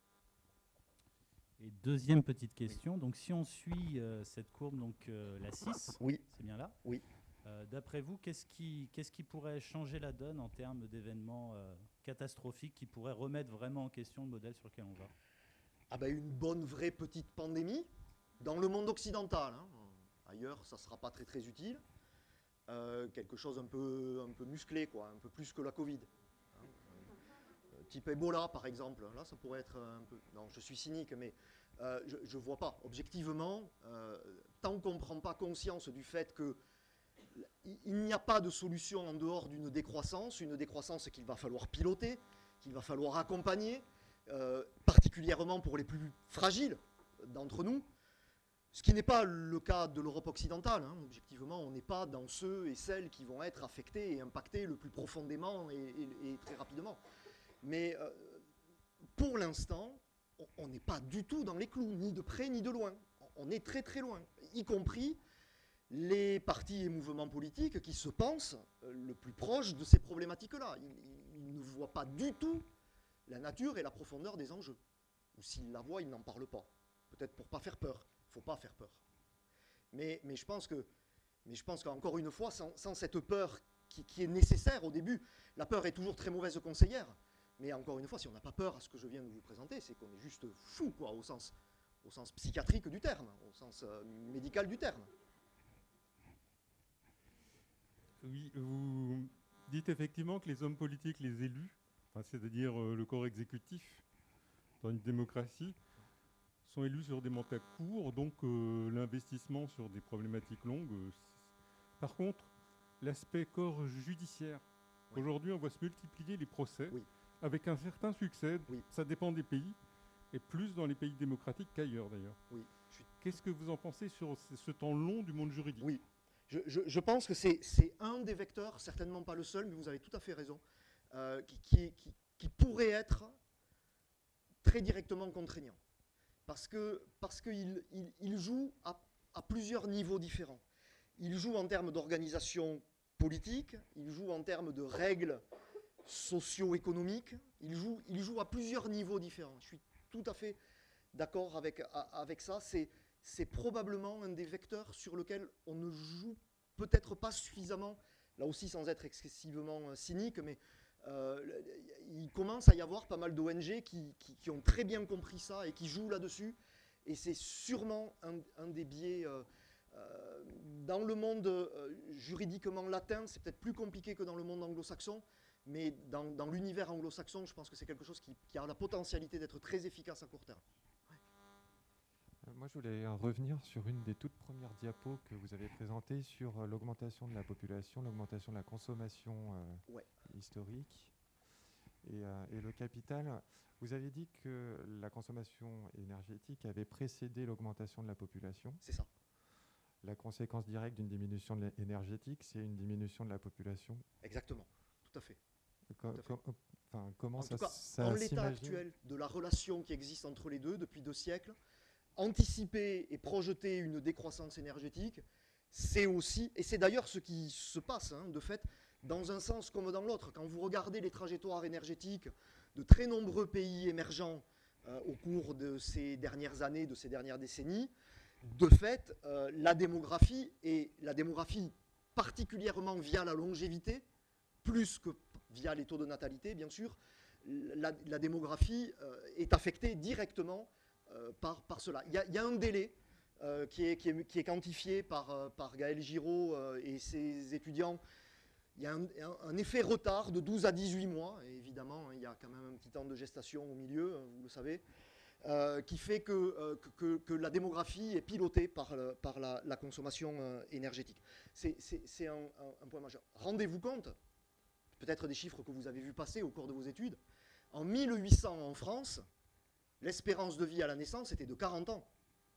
[SPEAKER 2] Et deuxième petite question, oui. Donc si on suit cette courbe, donc la 6,
[SPEAKER 1] oui.
[SPEAKER 2] C'est bien là?
[SPEAKER 1] Oui.
[SPEAKER 2] D'après vous, qu'est-ce qui pourrait changer la donne en termes d'événements catastrophiques qui pourraient remettre vraiment en question le modèle sur lequel on va?
[SPEAKER 1] Ah ben une bonne vraie petite pandémie dans le monde occidental. Hein. Ailleurs, ça ne sera pas très très utile. Quelque chose un peu musclé, quoi, un peu plus que la Covid. Type Ebola, par exemple. Là, ça pourrait être un peu... Non, je suis cynique, mais je ne vois pas. Objectivement, tant qu'on ne prend pas conscience du fait qu'il n'y a pas de solution en dehors d'une décroissance qu'il va falloir piloter, qu'il va falloir accompagner, particulièrement pour les plus fragiles d'entre nous, ce qui n'est pas le cas de l'Europe occidentale. Hein. Objectivement, on n'est pas dans ceux et celles qui vont être affectés et impactés le plus profondément et très rapidement. Mais pour l'instant, on n'est pas du tout dans les clous, ni de près ni de loin. On est très très loin, y compris les partis et mouvements politiques qui se pensent le plus proches de ces problématiques-là. Ils ne voient pas du tout la nature et la profondeur des enjeux. Ou s'ils la voient, ils n'en parlent pas. Peut-être pour ne pas faire peur. Il ne faut pas faire peur. Mais je pense qu'encore une fois, sans cette peur qui est nécessaire au début, la peur est toujours très mauvaise conseillère. Mais encore une fois, si on n'a pas peur à ce que je viens de vous présenter, c'est qu'on est juste fou, quoi, au sens psychiatrique du terme, au sens médical du terme.
[SPEAKER 3] Oui, vous dites effectivement que les hommes politiques, les élus, c'est-à-dire le corps exécutif dans une démocratie, sont élus sur des mandats courts, donc l'investissement sur des problématiques longues. Par contre, l'aspect corps judiciaire, oui. Aujourd'hui on voit se multiplier les procès, oui. Avec un certain succès, oui. Ça dépend des pays, et plus dans les pays démocratiques qu'ailleurs d'ailleurs. Oui. Qu'est-ce que vous en pensez sur ce temps long du monde juridique?
[SPEAKER 1] Oui. Je pense que c'est un des vecteurs, certainement pas le seul, mais vous avez tout à fait raison, qui pourrait être très directement contraignant. Parce qu'il joue à plusieurs niveaux différents. Il joue en termes d'organisation politique, il joue en termes de règles socio-économiques, il joue à plusieurs niveaux différents. Je suis tout à fait d'accord avec ça. C'est probablement un des vecteurs sur lequel on ne joue peut-être pas suffisamment, là aussi sans être excessivement cynique, mais il commence à y avoir pas mal d'ONG qui ont très bien compris ça et qui jouent là-dessus. Et c'est sûrement un des biais. Dans le monde juridiquement latin, c'est peut-être plus compliqué que dans le monde anglo-saxon, mais dans l'univers anglo-saxon, je pense que c'est quelque chose qui a la potentialité d'être très efficace à court terme.
[SPEAKER 4] Moi, je voulais revenir sur une des toutes premières diapos que vous avez présentées sur l'augmentation de la population, l'augmentation de la consommation historique et le capital. Vous avez dit que la consommation énergétique avait précédé l'augmentation de la population.
[SPEAKER 1] C'est ça.
[SPEAKER 4] La conséquence directe d'une diminution énergétique, c'est une diminution de la population.
[SPEAKER 1] Exactement, tout à fait.
[SPEAKER 4] Comment ça s'imagine ?
[SPEAKER 1] En l'état actuel de la relation qui existe entre les deux depuis 2 siècles, anticiper et projeter une décroissance énergétique, c'est aussi, et c'est d'ailleurs ce qui se passe, de fait, dans un sens comme dans l'autre. Quand vous regardez les trajectoires énergétiques de très nombreux pays émergents au cours de ces dernières années, de ces dernières décennies, de fait, la démographie, et la démographie particulièrement via la longévité, plus que via les taux de natalité, bien sûr, la démographie est affectée directement par cela. Il y a un délai qui est quantifié par Gaël Giraud et ses étudiants. Il y a un effet retard de 12 à 18 mois, et évidemment, il y a quand même un petit temps de gestation au milieu, vous le savez, qui fait que la démographie est pilotée par la consommation énergétique. C'est un point majeur. Rendez-vous compte, peut-être des chiffres que vous avez vus passer au cours de vos études, en 1800 en France, l'espérance de vie à la naissance était de 40 ans.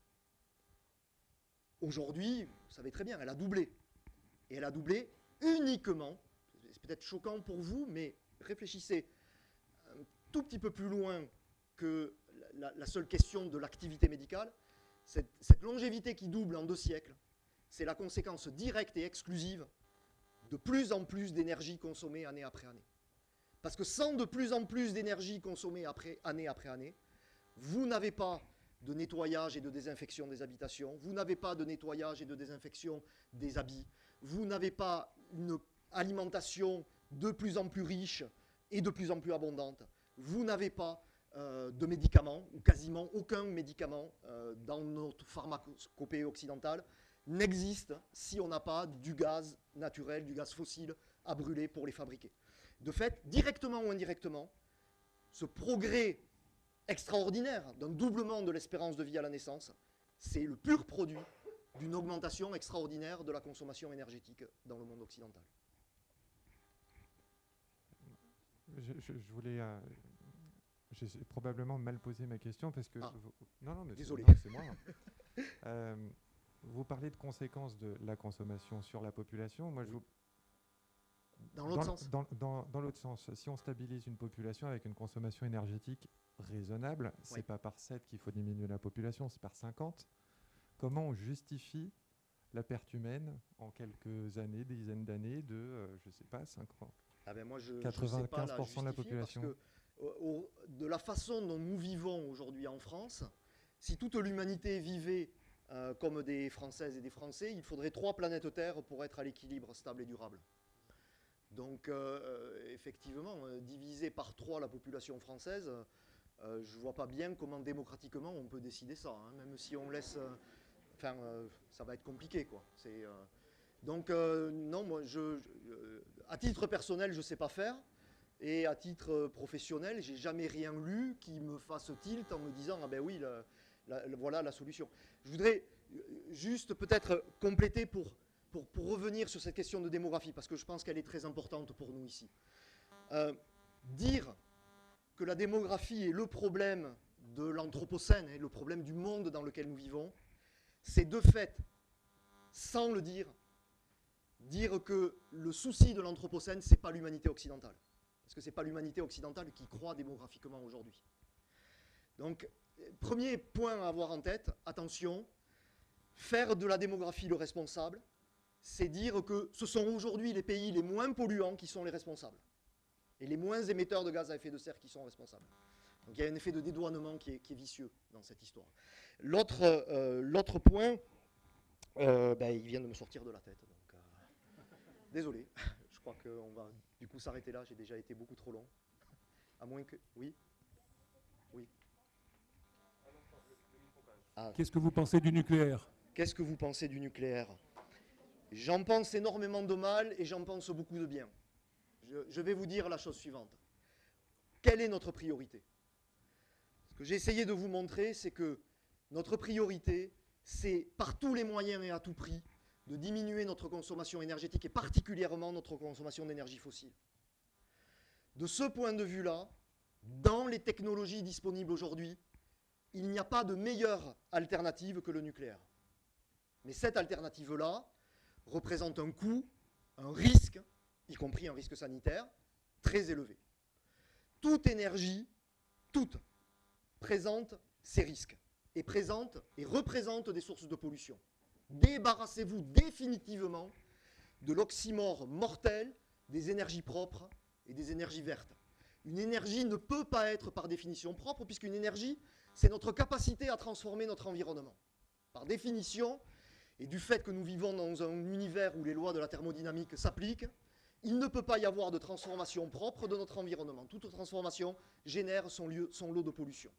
[SPEAKER 1] Aujourd'hui, vous savez très bien, elle a doublé. Et elle a doublé uniquement, c'est peut-être choquant pour vous, mais réfléchissez un tout petit peu plus loin que la seule question de l'activité médicale. Cette longévité qui double en 2 siècles, c'est la conséquence directe et exclusive de plus en plus d'énergie consommée année après année. Parce que sans de plus en plus d'énergie consommée année après année, vous n'avez pas de nettoyage et de désinfection des habitations, vous n'avez pas de nettoyage et de désinfection des habits, vous n'avez pas une alimentation de plus en plus riche et de plus en plus abondante, vous n'avez pas de médicaments, ou quasiment aucun médicament dans notre pharmacopée occidentale n'existe si on n'a pas du gaz naturel, du gaz fossile à brûler pour les fabriquer. De fait, directement ou indirectement, ce progrès extraordinaire d'un doublement de l'espérance de vie à la naissance, c'est le pur produit d'une augmentation extraordinaire de la consommation énergétique dans le monde occidental.
[SPEAKER 4] Je voulais... J'ai probablement mal posé ma question parce que...
[SPEAKER 1] Non, mais désolé.
[SPEAKER 4] C'est moi. Vous parlez de conséquences de la consommation sur la population. Moi,
[SPEAKER 1] Dans l'autre sens.
[SPEAKER 4] Dans l'autre sens. Si on stabilise une population avec une consommation énergétique raisonnable, c'est pas par 7 qu'il faut diminuer la population, c'est par 50. Comment on justifie la perte humaine en quelques années, des dizaines d'années, de, je ne sais pas, 5 ans.
[SPEAKER 1] Ah ben moi,
[SPEAKER 4] 95% de la population.
[SPEAKER 1] Parce que, de la façon dont nous vivons aujourd'hui en France, si toute l'humanité vivait comme des Françaises et des Français, il faudrait 3 planètes Terre pour être à l'équilibre stable et durable. Donc, effectivement, diviser par 3 la population française, je ne vois pas bien comment démocratiquement on peut décider ça, hein, même si on laisse... ça va être compliqué, quoi. Donc, non, moi, à titre personnel, je ne sais pas faire. Et à titre professionnel, j'ai jamais rien lu qui me fasse tilt en me disant « Ah ben oui, voilà la solution ». Je voudrais juste peut-être compléter pour revenir sur cette question de démographie, parce que je pense qu'elle est très importante pour nous ici. Dire que la démographie est le problème de l'anthropocène, le problème du monde dans lequel nous vivons, c'est de fait, sans le dire que le souci de l'anthropocène, ce n'est pas l'humanité occidentale. Parce que ce n'est pas l'humanité occidentale qui croît démographiquement aujourd'hui. Donc, premier point à avoir en tête, attention, faire de la démographie le responsable, c'est dire que ce sont aujourd'hui les pays les moins polluants qui sont les responsables. Et les moins émetteurs de gaz à effet de serre qui sont responsables. Donc il y a un effet de dédouanement qui est vicieux dans cette histoire. L'autre point, il vient de me sortir de la tête. Donc, désolé, je crois qu'on va du coup s'arrêter là. J'ai déjà été beaucoup trop long. À moins que... Oui.
[SPEAKER 5] Qu'est-ce que vous pensez du nucléaire?
[SPEAKER 1] Qu'est-ce que vous pensez du nucléaire? J'en pense énormément de mal et j'en pense beaucoup de bien. Je vais vous dire la chose suivante. Quelle est notre priorité? Ce que j'ai essayé de vous montrer, c'est que notre priorité, c'est par tous les moyens et à tout prix de diminuer notre consommation énergétique et particulièrement notre consommation d'énergie fossile. De ce point de vue-là, dans les technologies disponibles aujourd'hui, il n'y a pas de meilleure alternative que le nucléaire. Mais cette alternative-là représente un coût, un risque, y compris un risque sanitaire, très élevé. Toute énergie, toute, présente ces risques et représente des sources de pollution. Débarrassez-vous définitivement de l'oxymore mortel des énergies propres et des énergies vertes. Une énergie ne peut pas être par définition propre, puisqu'une énergie, c'est notre capacité à transformer notre environnement. Par définition, et du fait que nous vivons dans un univers où les lois de la thermodynamique s'appliquent, il ne peut pas y avoir de transformation propre de notre environnement. Toute transformation génère son lot de pollution.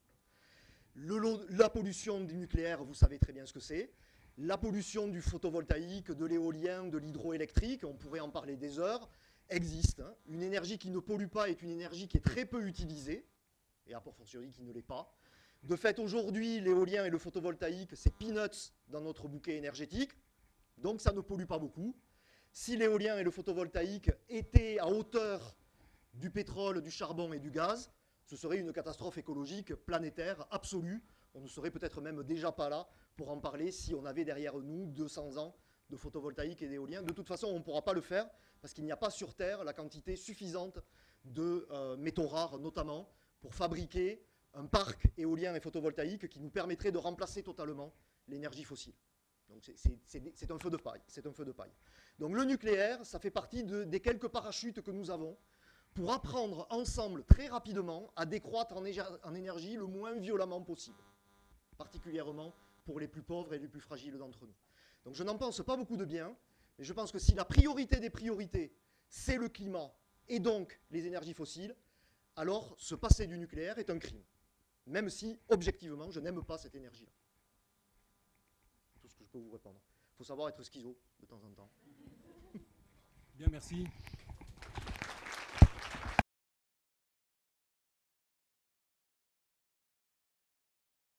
[SPEAKER 1] La pollution du nucléaire, vous savez très bien ce que c'est. La pollution du photovoltaïque, de l'éolien, de l'hydroélectrique, on pourrait en parler des heures, existe. Une énergie qui ne pollue pas est une énergie qui est très peu utilisée, et a fortiori qui ne l'est pas. De fait, aujourd'hui, l'éolien et le photovoltaïque, c'est peanuts dans notre bouquet énergétique, donc ça ne pollue pas beaucoup. Si l'éolien et le photovoltaïque étaient à hauteur du pétrole, du charbon et du gaz, ce serait une catastrophe écologique planétaire absolue. On ne serait peut-être même déjà pas là pour en parler si on avait derrière nous 200 ans de photovoltaïque et d'éolien. De toute façon, on ne pourra pas le faire parce qu'il n'y a pas sur Terre la quantité suffisante de métaux rares, notamment, pour fabriquer un parc éolien et photovoltaïque qui nous permettrait de remplacer totalement l'énergie fossile. Donc c'est un feu de paille. C'est un feu de paille. Donc le nucléaire, ça fait partie des quelques parachutes que nous avons pour apprendre ensemble très rapidement à décroître en énergie le moins violemment possible, particulièrement pour les plus pauvres et les plus fragiles d'entre nous. Donc je n'en pense pas beaucoup de bien, mais je pense que si la priorité des priorités, c'est le climat et donc les énergies fossiles, alors se passer du nucléaire est un crime, même si, objectivement, je n'aime pas cette énergie-là. C'est tout ce que je peux vous répondre. Il faut savoir être schizo de temps en temps.
[SPEAKER 5] Bien, merci.